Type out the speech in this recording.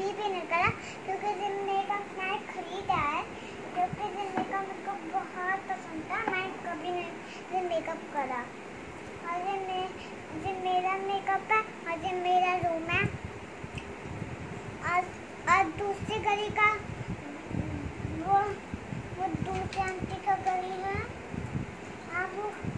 कभी भी नहीं करा, क्योंकि जिन मेकअप मैंने खरीदा है, क्योंकि जिन मेकअप मुझको बहुत पसंद था, मैंने कभी नहीं जिन मेकअप करा। और जिन मेरा मेकअप है और जिन मेरा रूम है, और दूसरी गली का वो दूसरी आंटी का गली है। आप